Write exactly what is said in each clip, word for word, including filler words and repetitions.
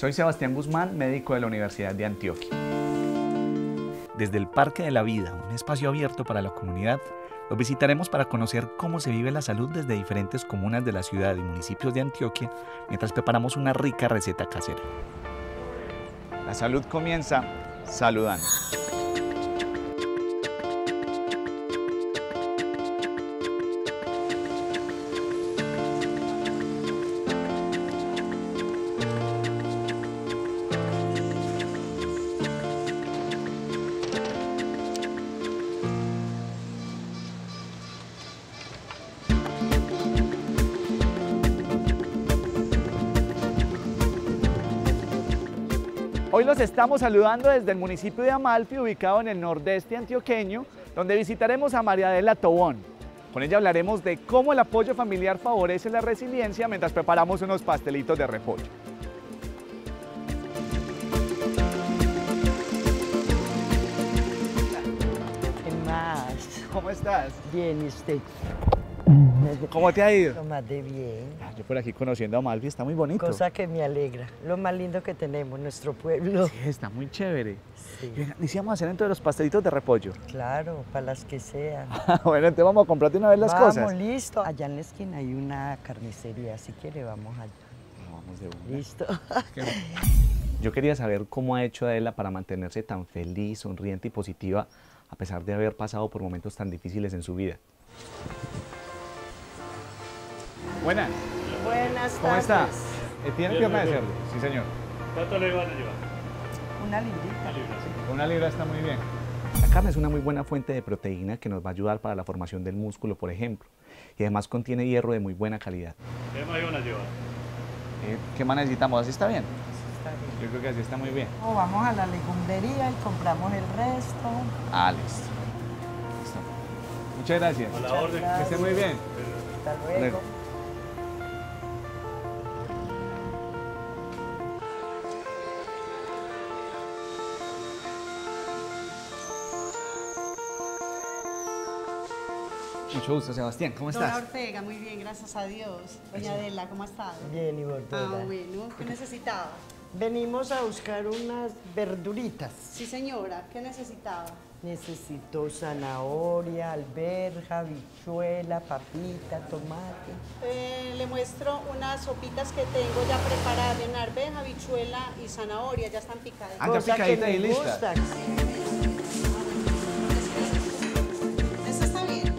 Soy Sebastián Guzmán, médico de la Universidad de Antioquia. Desde el Parque de la Vida, un espacio abierto para la comunidad, los visitaremos para conocer cómo se vive la salud desde diferentes comunas de la ciudad y municipios de Antioquia, mientras preparamos una rica receta casera. La salud comienza saludando. Hoy los estamos saludando desde el municipio de Amalfi, ubicado en el nordeste antioqueño, donde visitaremos a María Adela Tobón. Con ella hablaremos de cómo el apoyo familiar favorece la resiliencia mientras preparamos unos pastelitos de repollo. ¿Qué más? ¿Cómo estás? Bien, ¿y usted? ¿Cómo te ha ido? Lo más de bien. Yo por aquí conociendo a Amalfi, está muy bonito. Cosa que me alegra. Lo más lindo que tenemos, nuestro pueblo. Sí, está muy chévere. Sí. Decíamos hacer entonces los pastelitos de repollo. Claro, para las que sean. Bueno, entonces vamos a comprarte una vez las vamos, cosas. Vamos, listo. Allá en la esquina hay una carnicería, si quiere vamos allá. Vamos de una. Listo. Yo quería saber cómo ha hecho Adela para mantenerse tan feliz, sonriente y positiva a pesar de haber pasado por momentos tan difíciles en su vida. Buenas. Buenas tardes. ¿Cómo está? ¿Tiene pierna de cerdo? Sí, señor. ¿Cuánto le van a llevar? Una librita. Una libra, sí. Una libra está muy bien. La carne es una muy buena fuente de proteína que nos va a ayudar para la formación del músculo, por ejemplo. Y además contiene hierro de muy buena calidad. ¿Qué más iban a llevar? Eh, ¿Qué más necesitamos? ¿Así está bien? Así está bien. Yo creo que así está muy bien. O vamos a la legumbrería y compramos el resto. Ah, listo. Listo. Muchas gracias. A la Muchas orden. gracias. Que esté muy bien. Hasta luego. Luego. Mucho gusto, Sebastián. ¿Cómo Dora estás? Ortega, muy bien, gracias a Dios. Doña Adela, ¿cómo ha estado? Bien, y vos, Ah, Dora? bueno, ¿qué necesitaba? Venimos a buscar unas verduritas. Sí, señora, ¿qué necesitaba? Necesito zanahoria, alberja, habichuela, papita, tomate. Eh, le muestro unas sopitas que tengo ya preparadas en arveja, habichuela y zanahoria, ya están picadas. Ah, ya Cosa que picadita me y lista. gusta. ¿Esta está bien?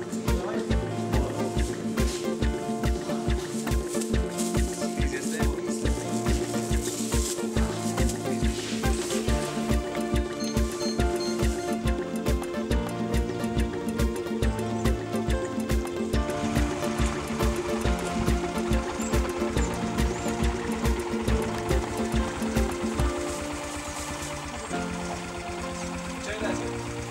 Muchas gracias.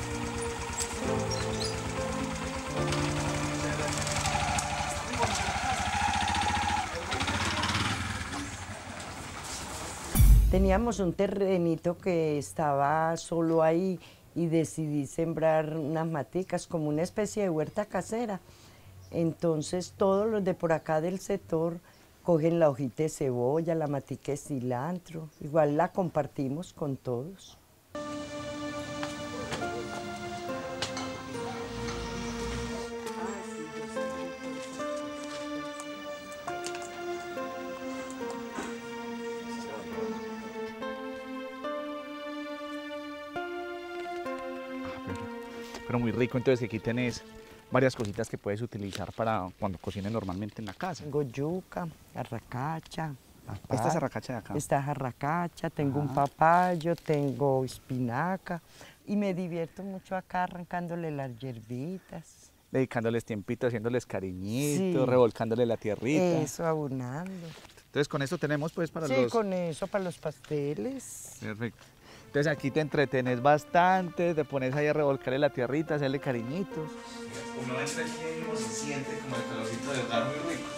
Teníamos un terrenito que estaba solo ahí y decidí sembrar unas maticas como una especie de huerta casera. Entonces todos los de por acá del sector cogen la hojita de cebolla, la matica de cilantro, igual la compartimos con todos. Pero muy rico, entonces aquí tenés varias cositas que puedes utilizar para cuando cocines normalmente en la casa. Tengo yuca, arracacha, papaya. Esta es arracacha de acá. Esta es arracacha, tengo un Ajá. papayo, tengo espinaca y me divierto mucho acá arrancándole las hierbitas. Dedicándoles tiempito, haciéndoles cariñitos, Sí. revolcándole la tierrita. Eso, abonando. Entonces con esto tenemos pues para Sí, los... con eso para los pasteles. Perfecto. Entonces aquí te entretenes bastante, te pones ahí a revolcarle la tierrita, hacerle cariñitos. Uno entra y se siente como el calorcito del hogar muy rico.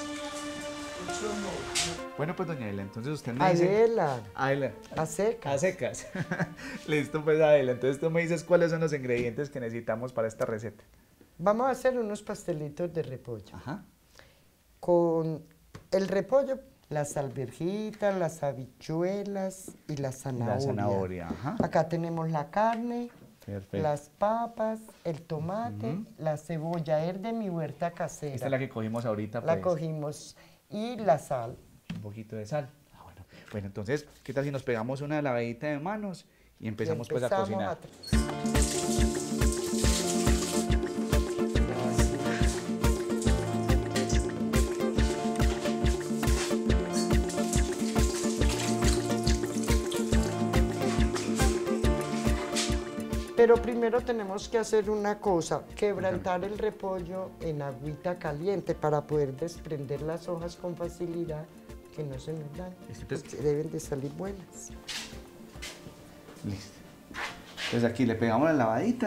Bueno, pues doña Adela, entonces usted me dice... Adela, Adela. a secas. A secas. Listo, pues Adela. Entonces tú me dices cuáles son los ingredientes que necesitamos para esta receta. Vamos a hacer unos pastelitos de repollo. Ajá. Con el repollo las alverjitas, las habichuelas y la zanahoria. La zanahoria, ajá. Acá tenemos la carne, Perfecto. las papas, el tomate, Ujú. la cebolla, es de mi huerta casera. Esta es la que cogimos ahorita, La pues. cogimos. Y la sal. Un poquito de sal. Ah, bueno. Bueno, entonces, ¿qué tal si nos pegamos una lavadita de manos y empezamos, Y pues a empezamos cocinar? a- Pero primero tenemos que hacer una cosa, quebrantar el repollo en agüita caliente para poder desprender las hojas con facilidad, que no se nos dañen, Listo, porque deben de salir buenas. Listo. Entonces aquí le pegamos la lavadita.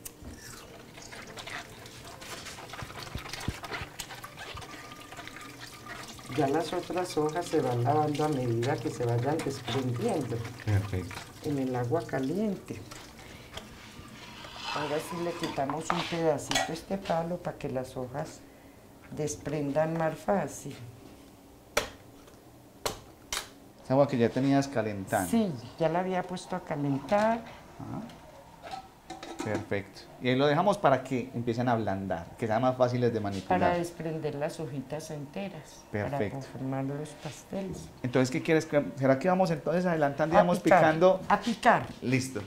Ya las otras hojas se van lavando a medida que se vayan desprendiendo Perfecto. en el agua caliente. Ahora sí le quitamos un pedacito a este palo para que las hojas desprendan más fácil. Esa agua que ya tenías calentando. Sí, ya la había puesto a calentar. Perfecto. Y ahí lo dejamos para que empiecen a ablandar, que sean más fáciles de manipular. Para desprender las hojitas enteras. Perfecto. Para conformar los pasteles. Entonces, ¿qué quieres? ¿Será que vamos entonces adelantando y A vamos picar, picando? A picar. Listo.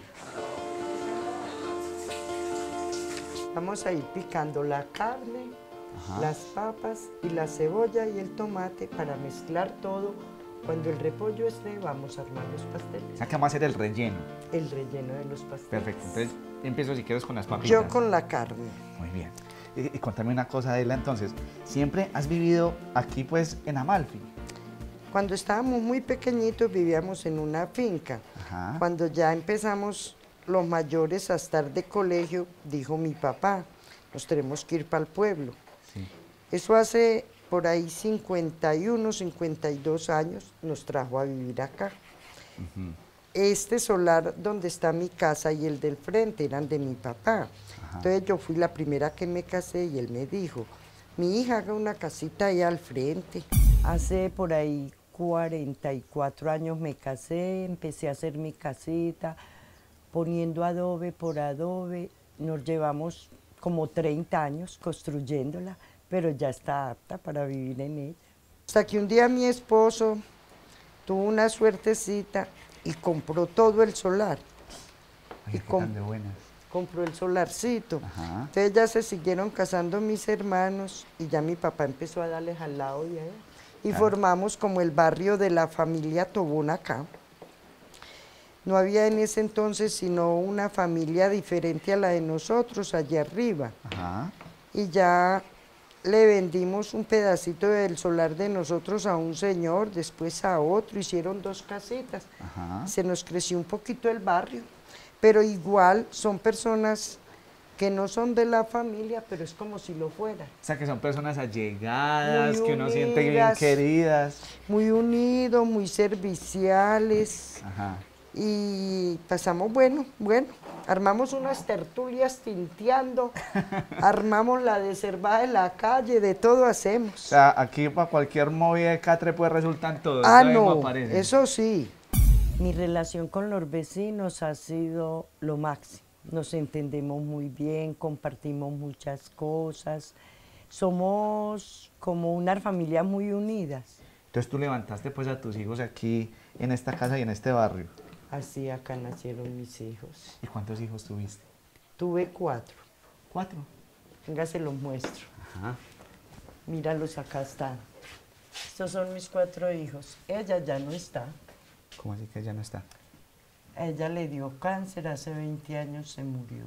Vamos a ir picando la carne, Ajá. las papas y la cebolla y el tomate para mezclar todo. Cuando el repollo esté, vamos a armar los pasteles. O sea, que vamos a hacer el relleno. El relleno de los pasteles. Perfecto. Entonces, empiezo si quieres con las papitas. Yo con la carne. Muy bien. Y, y contame una cosa, Adela, entonces, ¿siempre has vivido aquí, pues, en Amalfi? Cuando estábamos muy pequeñitos vivíamos en una finca. Ajá. Cuando ya empezamos los mayores a estar de colegio, dijo mi papá, nos tenemos que ir para el pueblo. Sí. Eso hace por ahí cincuenta y uno, cincuenta y dos años, nos trajo a vivir acá. Ujú. Este solar donde está mi casa y el del frente eran de mi papá. Ajá. Entonces yo fui la primera que me casé y él me dijo, mi hija haga una casita ahí al frente. Hace por ahí cuarenta y cuatro años me casé, empecé a hacer mi casita, poniendo adobe por adobe. Nos llevamos como treinta años construyéndola, pero ya está apta para vivir en ella. Hasta que un día mi esposo tuvo una suertecita y compró todo el solar. Ay, Y qué com- tan de buenas. Compró el solarcito. Ajá. Entonces ya se siguieron casando mis hermanos y ya mi papá empezó a darles al lado de él. Y Claro. formamos como el barrio de la familia Tobón acá. No había en ese entonces sino una familia diferente a la de nosotros allá arriba. Ajá. Y ya le vendimos un pedacito del solar de nosotros a un señor, después a otro, hicieron dos casitas. Ajá. Se nos creció un poquito el barrio, pero igual son personas que no son de la familia, pero es como si lo fueran. O sea, que son personas allegadas, Muy que uno siente bien unidas. queridas. Muy unidos, muy serviciales. Ajá. Y pasamos, bueno, bueno, armamos unas tertulias tinteando, armamos la deservada de la calle, de todo O hacemos. sea, aquí para cualquier movida de catre pues resultan todos. Ah, eso mismo no, aparece. eso sí. Mi relación con los vecinos ha sido lo máximo. Nos entendemos muy bien, compartimos muchas cosas. Somos como una familia muy unidas. Entonces tú levantaste pues a tus hijos aquí en esta casa y en este barrio. Así acá nacieron mis hijos. ¿Y cuántos hijos tuviste? Tuve cuatro. Cuatro. Venga, se los muestro. Ajá. Míralos, acá están. Estos son mis cuatro hijos. Ella ya no está. ¿Cómo así que ya no está? A ella le dio cáncer, hace veinte años se murió.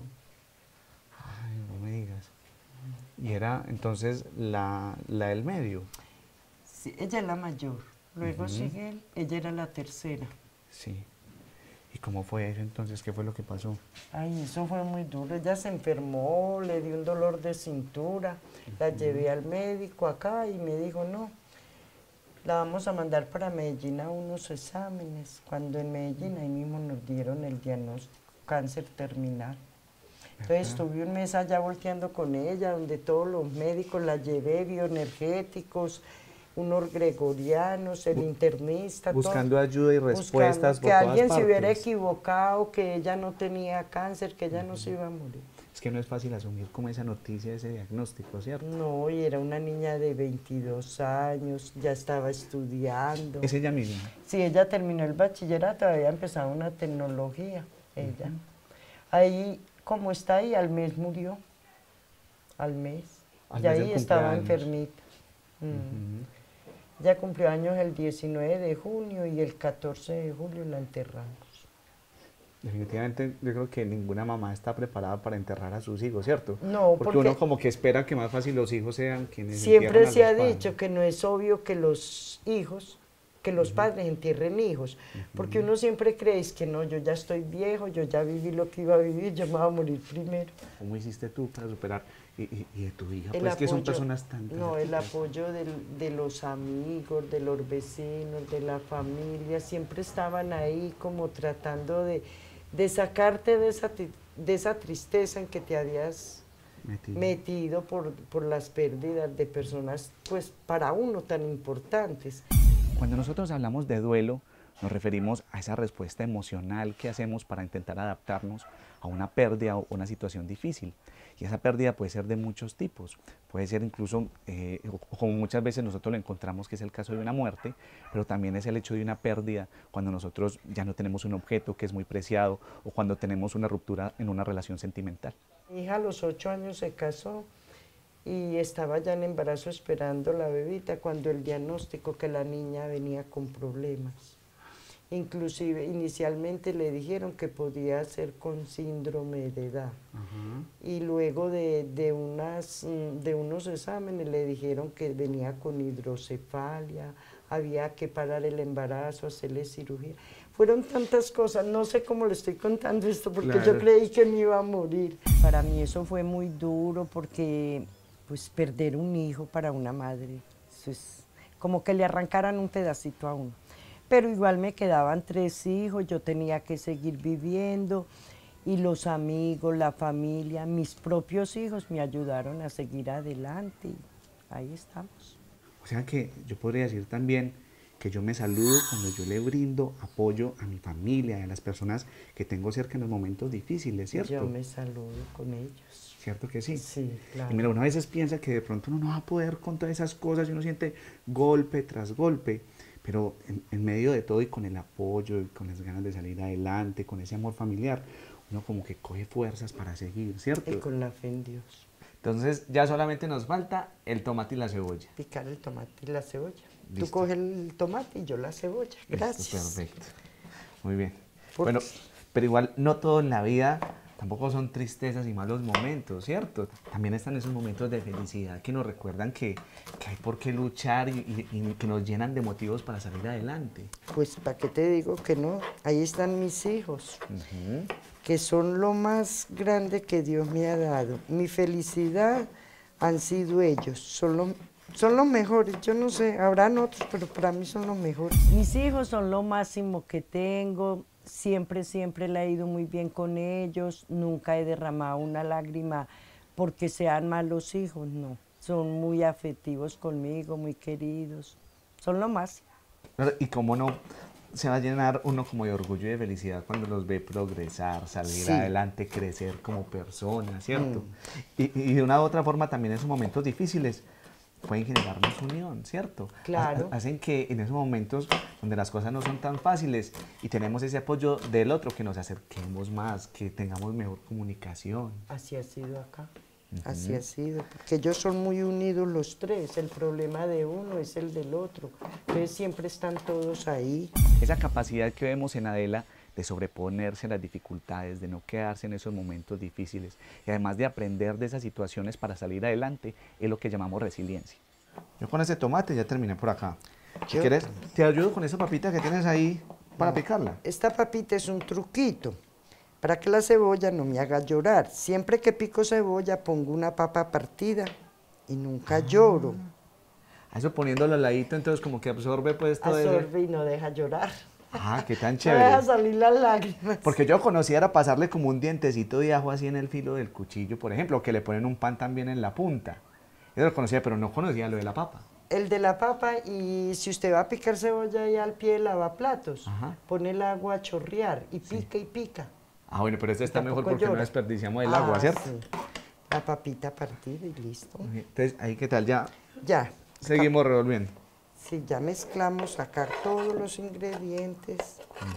Ay, no me digas. Y era entonces la, la del medio. Sí, ella es la mayor. Luego Ujú. sigue él, ella era la tercera. Sí. ¿Y cómo fue eso entonces? ¿Qué fue lo que pasó? Ay, eso fue muy duro. Ella se enfermó, le dio un dolor de cintura. La llevé al médico acá y me dijo, no, la vamos a mandar para Medellín a unos exámenes. Cuando en Medellín ahí mismo nos dieron el diagnóstico, cáncer terminal. Entonces estuve un mes allá volteando con ella, donde todos los médicos la llevé, bioenergéticos, unos gregorianos, el internista, Buscando todo, ayuda y respuestas buscando por que todas alguien se hubiera partes. equivocado, que ella no tenía cáncer, que ella no se iba a morir. Es que no es fácil asumir como esa noticia, ese diagnóstico, ¿cierto? No, y era una niña de veintidós años, ya estaba estudiando. Es ella misma. Sí, ella terminó el bachillerato, había empezado una tecnología, ella. Uh-huh. Ahí, como está ahí, al mes murió, al mes. Al y mes ahí estaba enfermita. Mm. Uh-huh. Ya cumplió años el diecinueve de junio y el catorce de julio la enterramos. Definitivamente yo creo que ninguna mamá está preparada para enterrar a sus hijos, ¿cierto? No, porque, porque uno como que espera que más fácil los hijos sean quienes siempre se ha padres. dicho que no es obvio que los hijos, que los uh-huh. padres entierren hijos, uh-huh. porque uno siempre cree que no, yo ya estoy viejo, yo ya viví lo que iba a vivir, yo me voy a morir primero. ¿Cómo hiciste tú para superar? Y, y, y de tu hija, el pues apoyo, que son personas tan... No, el apoyo del, de los amigos, de los vecinos, de la familia, siempre estaban ahí como tratando de, de sacarte de esa, de esa tristeza en que te habías metido, metido por, por las pérdidas de personas, pues para uno tan importantes. Cuando nosotros hablamos de duelo, nos referimos a esa respuesta emocional que hacemos para intentar adaptarnos a una pérdida o una situación difícil. Y esa pérdida puede ser de muchos tipos, puede ser incluso, eh, como muchas veces nosotros lo encontramos, que es el caso de una muerte, pero también es el hecho de una pérdida cuando nosotros ya no tenemos un objeto que es muy preciado o cuando tenemos una ruptura en una relación sentimental. Mi hija a los ocho años se casó y estaba ya en embarazo esperando la bebita cuando el diagnóstico que la niña venía con problemas. Inclusive inicialmente le dijeron que podía ser con síndrome de edad. Uh-huh. Y luego de, de, unas, de unos exámenes le dijeron que venía con hidrocefalia, había que parar el embarazo, hacerle cirugía. Fueron tantas cosas, no sé cómo le estoy contando esto porque claro. Yo creí que me iba a morir. Para mí eso fue muy duro porque pues perder un hijo para una madre, eso es como que le arrancaran un pedacito a uno. Pero igual me quedaban tres hijos, yo tenía que seguir viviendo y los amigos, la familia, mis propios hijos me ayudaron a seguir adelante y ahí estamos. O sea que yo podría decir también que yo me saludo cuando yo le brindo apoyo a mi familia y a las personas que tengo cerca en los momentos difíciles, ¿cierto? Yo me saludo con ellos. ¿Cierto que sí? Sí, claro. Y mira, uno a veces piensa que de pronto uno no va a poder con todas esas cosas y uno siente golpe tras golpe. Pero en, en medio de todo y con el apoyo, y con las ganas de salir adelante, con ese amor familiar, uno como que coge fuerzas para seguir, ¿cierto? Y con la fe en Dios. Entonces ya solamente nos falta el tomate y la cebolla. Picar el tomate y la cebolla. Listo. Tú coges el tomate y yo la cebolla. Gracias. Listo, perfecto. Muy bien. Por... Bueno, pero igual no todo en la vida tampoco son tristezas y malos momentos, ¿cierto? También están esos momentos de felicidad que nos recuerdan que, que hay por qué luchar y, y, y que nos llenan de motivos para salir adelante. Pues, ¿para qué te digo que no? Ahí están mis hijos, uh-huh. que son lo más grande que Dios me ha dado. Mi felicidad han sido ellos, son, lo, son los mejores. Yo no sé, habrán otros, pero para mí son los mejores. Mis hijos son lo máximo que tengo. Siempre, siempre le ha ido muy bien con ellos, nunca he derramado una lágrima porque sean malos hijos, no. Son muy afectivos conmigo, muy queridos, son lo más. Y cómo no se va a llenar uno como de orgullo y de felicidad cuando los ve progresar, salir sí. adelante, crecer como personas, ¿cierto? Mm. Y, y de una u otra forma también en esos momentos difíciles pueden generarnos unión, ¿cierto? Claro. Hacen que en esos momentos donde las cosas no son tan fáciles y tenemos ese apoyo del otro, que nos acerquemos más, que tengamos mejor comunicación. Así ha sido acá, uh-huh. así ha sido, porque ellos son muy unidos los tres, el problema de uno es el del otro, entonces siempre están todos ahí. Esa capacidad que vemos en Adela de sobreponerse a las dificultades, de no quedarse en esos momentos difíciles y además de aprender de esas situaciones para salir adelante, es lo que llamamos resiliencia. Yo con ese tomate ya terminé por acá. Si Yo, quieres, te ayudo con esa papita que tienes ahí para no, picarla. Esta papita es un truquito para que la cebolla no me haga llorar. Siempre que pico cebolla pongo una papa partida y nunca ah. lloro. Eso poniéndolo al ladito, entonces como que absorbe pues todo eso. Absorbe ese... y no deja llorar. Ah, qué tan chévere. No deja salir las lágrimas. Porque yo conocía era pasarle como un dientecito de ajo así en el filo del cuchillo, por ejemplo, que le ponen un pan también en la punta. Yo lo conocía, pero no conocía lo de la papa. el de la papa, y si usted va a picar cebolla ahí al pie de lavaplatos, Ajá. pone el agua a chorrear y pica y pica. Ah, bueno, pero este está mejor Tampoco porque no llora. desperdiciamos el Ah, agua, ¿cierto? sí. La papita partida y listo. Entonces, ahí qué tal, ya Ya. seguimos revolviendo. Sí, ya mezclamos, sacar todos los ingredientes,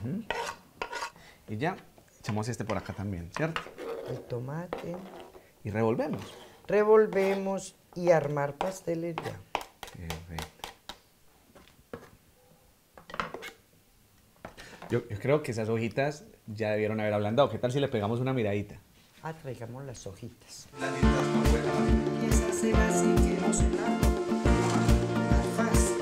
Y ya echamos este por acá también, ¿cierto? el tomate, Y revolvemos. revolvemos y armar pasteles ya. Perfecto. Yo, yo creo que esas hojitas ya debieron haber ablandado. ¿Qué tal si le pegamos una miradita? Ah, traigamos las hojitas. Empieza a ser así que no se lava. Más fácil.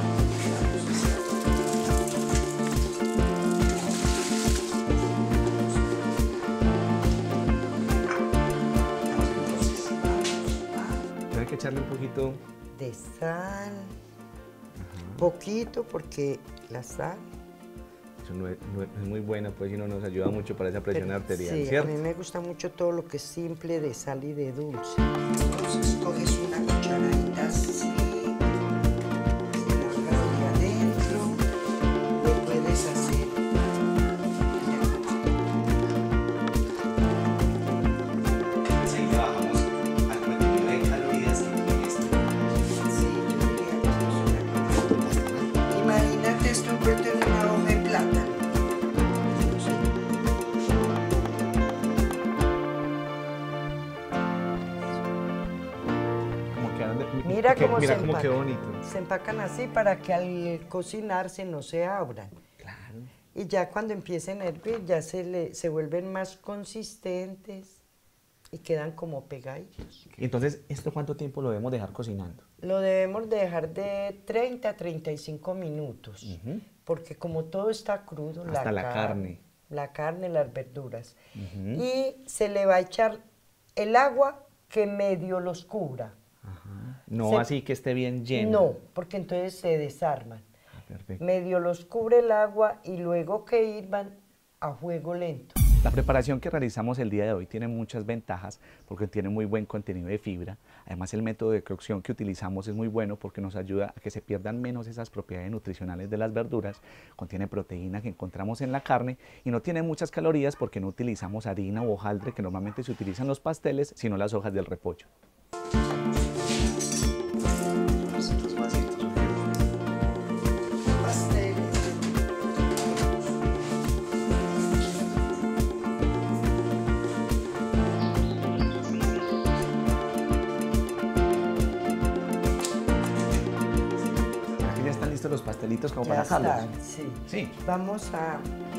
Hay que echarle un poquito. De sal. Poquito porque la sal. Eso no es, no es muy bueno, pues, si no nos ayuda mucho para esa presión Pero, arterial, sí, ¿cierto? a mí me gusta mucho todo lo que es simple de sal y de dulce. Entonces coges una cucharadita así, se la hagas de adentro, le puedes hacer. Así le bajamos al contenido de calorías que tiene esto. Sí, yo diría que esto es una cosa. Imagínate esto envuelto en una hoja de plátano. Como quedan de- Mira que- cómo mira se cómo quedó empacan. bonito. Se empacan así para que al cocinarse no se abran. Claro. Y ya cuando empiecen a hervir ya se, le, se vuelven más consistentes y quedan como pegaditos. Entonces, ¿esto cuánto tiempo lo debemos dejar cocinando? Lo debemos dejar de treinta a treinta y cinco minutos, Ujú. porque como todo está crudo, Hasta la car- carne. la carne, las verduras, Ujú. y se le va a echar el agua que medio los cubra. Ajá. No Se- así que esté bien lleno. No, porque entonces se desarman. Ah, perfecto. Medio los cubre el agua y luego que hirvan a fuego lento. La preparación que realizamos el día de hoy tiene muchas ventajas porque tiene muy buen contenido de fibra. Además, el método de cocción que utilizamos es muy bueno porque nos ayuda a que se pierdan menos esas propiedades nutricionales de las verduras. Contiene proteína que encontramos en la carne y no tiene muchas calorías porque no utilizamos harina o hojaldre que normalmente se utilizan en los pasteles, sino las hojas del repollo. ¿Será que ya están listos los pastelitos como Ya para sacarlos? están, sí. Sí. Vamos a...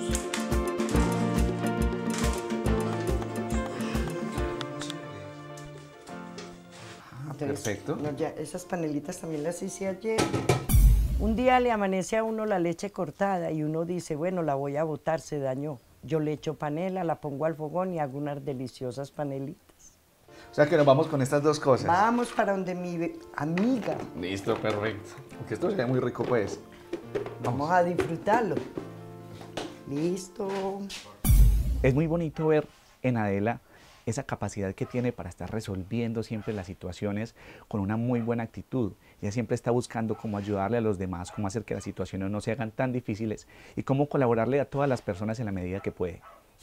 Entonces, perfecto. no, ya, esas panelitas también las hice ayer. Un día le amanece a uno la leche cortada y uno dice, bueno, la voy a botar, se dañó. Yo le echo panela, la pongo al fogón y hago unas deliciosas panelitas. O sea que nos vamos con estas dos cosas. Vamos para donde mi be- amiga. Listo, perfecto. Porque esto se ve muy rico, pues. Vamos a disfrutarlo. Listo. Es muy bonito ver en Adela esa capacidad que tiene para estar resolviendo siempre las situaciones con una muy buena actitud. Ella siempre está buscando cómo ayudarle a los demás, cómo hacer que las situaciones no se hagan tan difíciles y cómo colaborarle a todas las personas en la medida que puede.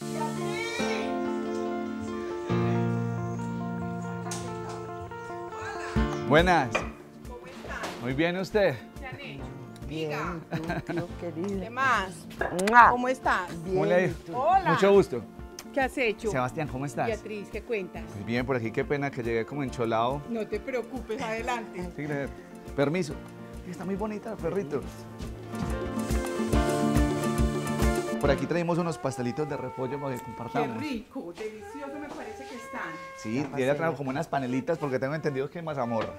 Buenas. ¿Cómo están? Muy bien, ¿usted? ¿Qué han hecho? Bien, tú, tío querida. ¿Qué más? ¡Mua! ¿Cómo estás? Bien, ¿Cómo le ha ido? ¿y tú? Hola. Mucho gusto. ¿Qué has hecho? Sebastián, ¿cómo estás? Beatriz, ¿qué cuentas? Muy bien, por aquí qué pena que llegué como encholado. No te preocupes, adelante. Sí, gracias. Permiso. Está muy bonita, perrito. Por aquí traemos unos pastelitos de repollo para que Qué compartamos. rico, delicioso me parece que están. Sí, y ella trajo como unas panelitas porque tengo entendido que es mazamorra.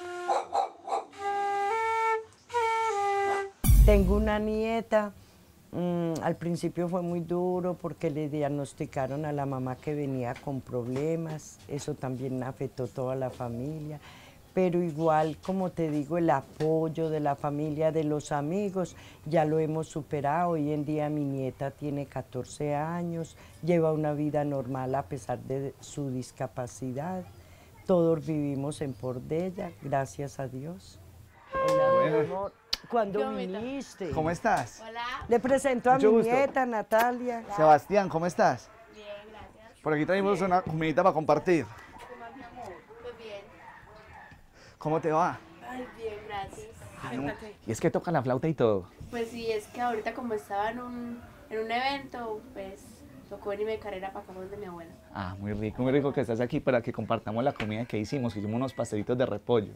Tengo una nieta Mm, al principio fue muy duro porque le diagnosticaron a la mamá que venía con problemas, eso también afectó toda la familia, pero igual, como te digo, el apoyo de la familia, de los amigos, ya lo hemos superado. Hoy en día mi nieta tiene catorce años, lleva una vida normal a pesar de su discapacidad. Todos vivimos en pos de ella, gracias a Dios. Hola, Bueno. mi amor. ¿Cuándo Yo, Meta. viniste? ¿Cómo estás? Hola, Le presento a Mucho mi gusto. nieta, Natalia. Sebastián, ¿cómo estás? bien, gracias. Por aquí traemos una comidita para compartir. Pues bien. ¿Cómo te va? Ay, bien, gracias. Ah, no. Y es que toca la flauta y todo. Pues sí, es que ahorita como estaba en un, en un evento, pues tocó venirme de carrera para acá donde mi abuela. Ah, muy rico, muy rico que estás aquí para que compartamos la comida que hicimos. Hicimos unos pastelitos de repollo.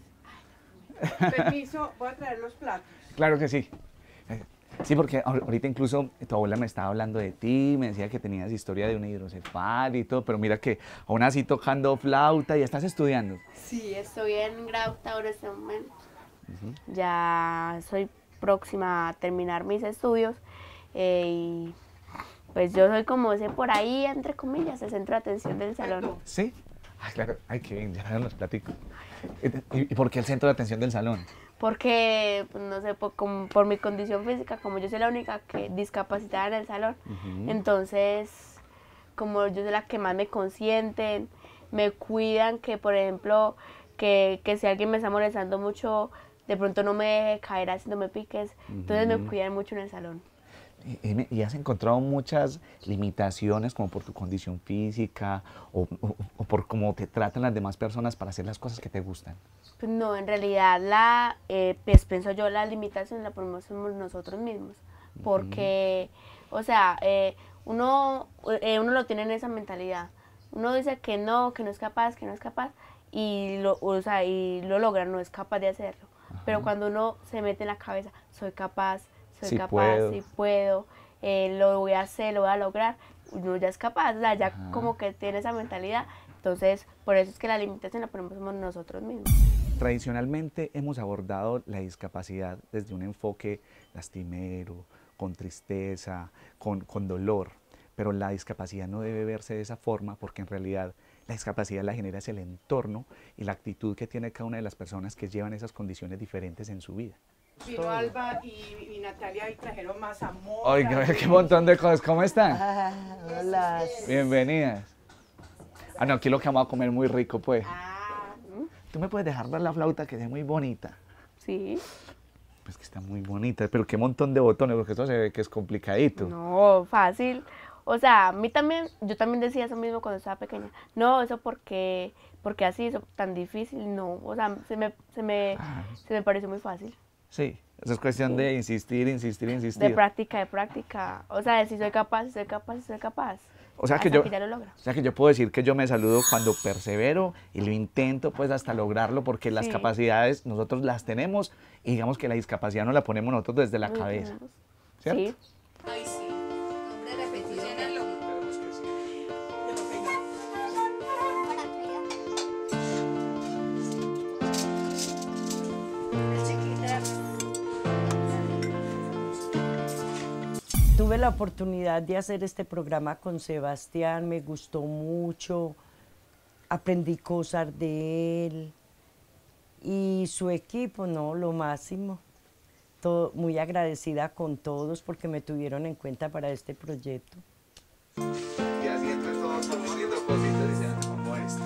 Permiso, voy a traer los platos. Claro que sí. Eh, Sí, porque ahor- ahorita incluso tu abuela me estaba hablando de ti, me decía que tenías historia de una hidrocefalia y todo, pero mira que aún así tocando flauta y estás estudiando. Sí, estoy en grado octavo en este momento. Ya soy próxima a terminar mis estudios eh, y pues yo soy como ese por ahí, entre comillas, el centro de atención del salón. ¿Sí? Ay, claro. Ay, qué bien, ya nos platico. ¿Y, y por qué el centro de atención del salón? Porque, pues, no sé, por, como- por mi condición física, como yo soy la única que discapacitada en el salón, entonces, como yo soy la que más me consienten, me cuidan, que por ejemplo, que, que si alguien me está molestando mucho, de pronto no me deje caer haciéndome piques, entonces me cuidan mucho en el salón. Y, y- y has encontrado muchas limitaciones como por tu condición física o, o- o por cómo te tratan las demás personas para hacer las cosas que te gustan. Pues no, en realidad la, eh, pues pienso yo, la limitación la ponemos somos nosotros mismos, porque, o sea, eh, uno, eh, uno lo tiene en esa mentalidad, uno dice que no, que no es capaz, que no es capaz, y lo, o sea, y lo logra, no es capaz de hacerlo, pero cuando uno se mete en la cabeza, soy capaz, soy Sí capaz, puedo. sí puedo, eh, lo voy a hacer, lo voy a lograr, uno ya es capaz, o sea, ya Ajá. como que tiene esa mentalidad, entonces por eso es que la limitación la ponemos somos nosotros mismos. Tradicionalmente hemos abordado la discapacidad desde un enfoque lastimero, con tristeza, con, con dolor, pero la discapacidad no debe verse de esa forma porque en realidad la discapacidad la genera es el entorno y la actitud que tiene cada una de las personas que llevan esas condiciones diferentes en su vida. Vino Alba y, y Natalia y trajeron más amor. Oiga, qué montón de cosas, ¿cómo están? Ah, hola. Bienvenidas. Ah, no, aquí lo que vamos a comer muy rico, pues. Ah, ¿mm? ¿Tú me puedes dejar ver la flauta que es muy bonita? Sí. Pues que está muy bonita, pero qué montón de botones, porque esto se ve que es complicadito. No, fácil. O sea, a mí también, yo también decía eso mismo cuando estaba pequeña. No, eso porque, porque así, eso tan difícil, no. O sea, se me, se me, Ah. se me pareció muy fácil. Sí, eso es cuestión de insistir, insistir, De insistir. práctica, de práctica. O sea, de si soy capaz, si soy capaz, si soy capaz. O sea que Hasta yo, que ya lo logra. o sea que yo puedo decir que yo me saludo cuando persevero y lo intento pues hasta lograrlo porque las Sí. capacidades nosotros las tenemos y digamos que la discapacidad no la ponemos nosotros desde la Lo cabeza, tenemos. ¿cierto? Sí. Ay, sí. Hombre, repetición. Tuve la oportunidad de hacer este programa con Sebastián, me gustó mucho, aprendí cosas de él y su equipo, no, lo máximo. Todo, muy agradecida con todos porque me tuvieron en cuenta para este proyecto. Y así entre todos componiendo cositas y se hace como esto.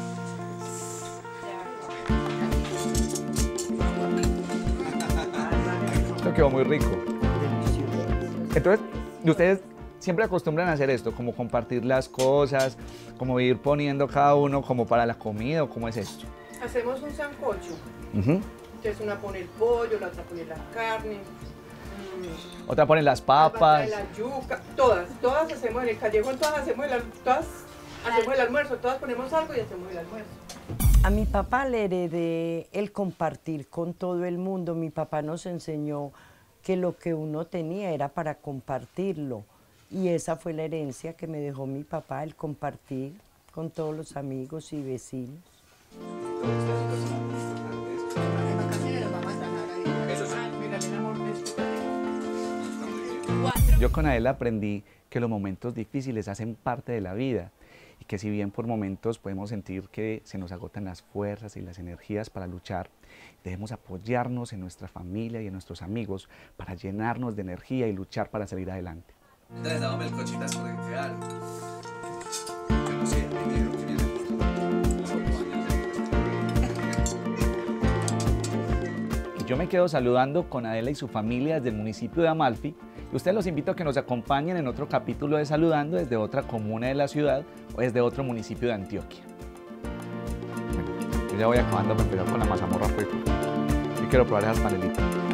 Esto quedó muy rico. Entonces, ustedes siempre acostumbran a hacer esto, como compartir las cosas, como ir poniendo cada uno como para la comida o cómo es esto. Hacemos un sancocho. Ujú. Entonces una pone el pollo, la otra pone la carne. mm, Otra ponen las Alba papas. trae la yuca. Todas, todas hacemos en el callejón, todas hacemos el, al- todas hacemos el almuerzo, todas ponemos algo y hacemos el almuerzo. A mi papá le heredé el compartir con todo el mundo. Mi papá nos enseñó que lo que uno tenía era para compartirlo. Y esa fue la herencia que me dejó mi papá, el compartir con todos los amigos y vecinos. En vacaciones los vamos a trabajar ahí. Mira, mi amor, disfrútate. Cuatro. Yo con Adela aprendí que los momentos difíciles hacen parte de la vida y que si bien por momentos podemos sentir que se nos agotan las fuerzas y las energías para luchar, debemos apoyarnos en nuestra familia y en nuestros amigos para llenarnos de energía y luchar para salir adelante. Andrés, dame el cochitas porque claro. Yo no sé, me dijeron que viene Y yo me quedo saludando con Adela y su familia desde el municipio de Amalfi. Y ustedes los invito a que nos acompañen en otro capítulo de Saludando desde otra comuna de la ciudad o desde otro municipio de Antioquia. Bueno, yo ya voy acabando para empezar con la mazamorra, pues, y quiero probar esas panelitas.